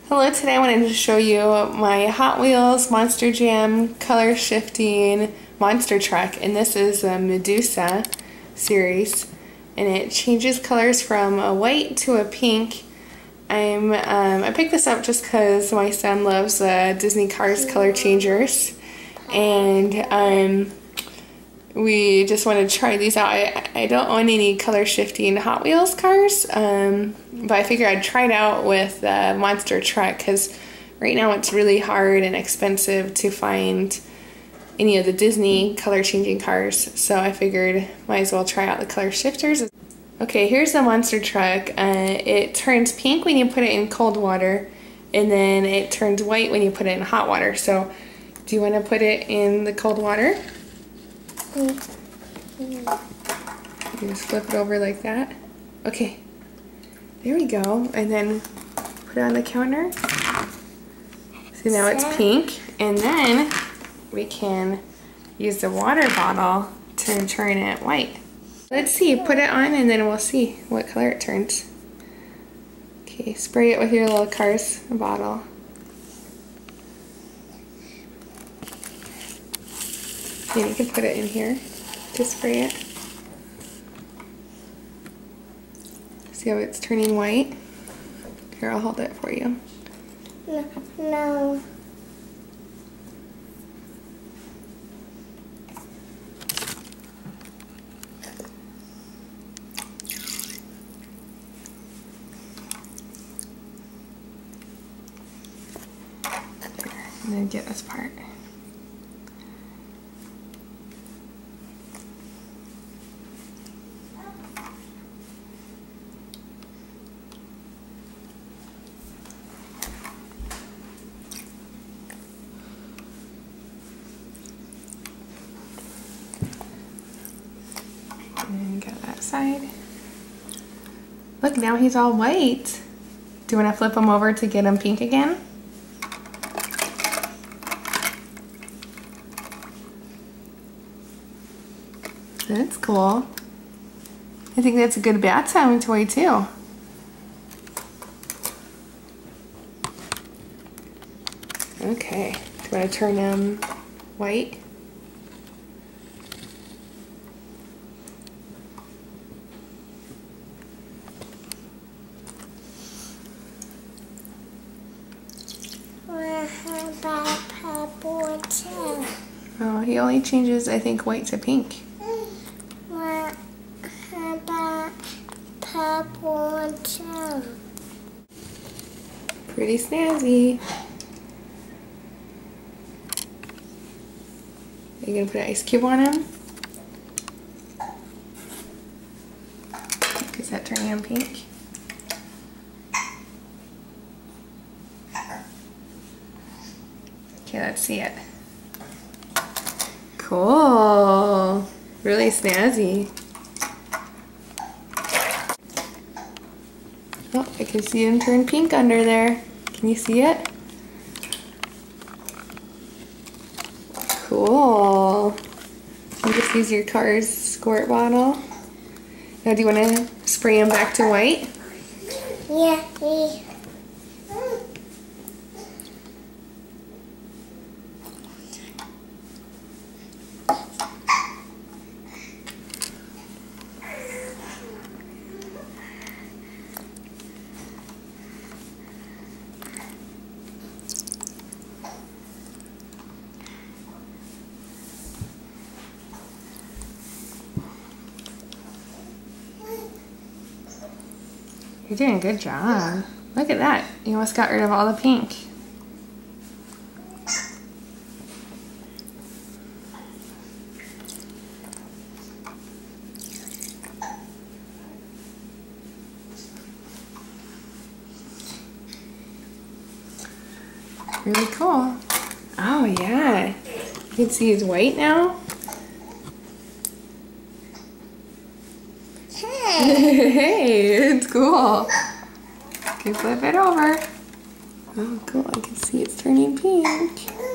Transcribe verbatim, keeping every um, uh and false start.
Hello, today I wanted to show you my Hot Wheels Monster Jam color shifting monster truck, and this is the Medusa series, and it changes colors from a white to a pink. I'm um, I picked this up just because my son loves uh, Disney Cars color changers, and um, we just wanted to try these out. I, I don't own any color shifting Hot Wheels cars, um, but I figured I'd try it out with the monster truck because right now it's really hard and expensive to find any of the Disney color changing cars, so I figured might as well try out the color shifters. Okay, here's the monster truck. Uh, it turns pink when you put it in cold water, and then it turns white when you put it in hot water. So do you want to put it in the cold water? You just flip it over like that. Okay, there we go. And then put it on the counter. So now it's pink. And then we can use the water bottle to turn it white. Let's see, put it on and then we'll see what color it turns. Okay, spray it with your little Cars bottle. And you can put it in here to spray it. See how it's turning white? Here, I'll hold it for you. No. no. And then get this part. And get that side. Look, now he's all white. Do you want to flip him over to get him pink again? That's cool. I think that's a good bath time toy too. Okay, do you want to turn him white? What about purple too? Oh, he only changes, I think, white to pink. What about purple too? Pretty snazzy. Are you gonna put an ice cube on him? Is that turning him pink? Okay, let's see it. Cool. Really snazzy. Oh, I can see him turn pink under there. Can you see it? Cool. You just use your Cars squirt bottle. Now, do you want to spray him back to white? Yeah. yeah. You're doing a good job. Look at that. You almost got rid of all the pink. Really cool. Oh yeah. You can see he's white now. Hey, it's cool. Okay, flip it over. Oh, cool. I can see it's turning pink.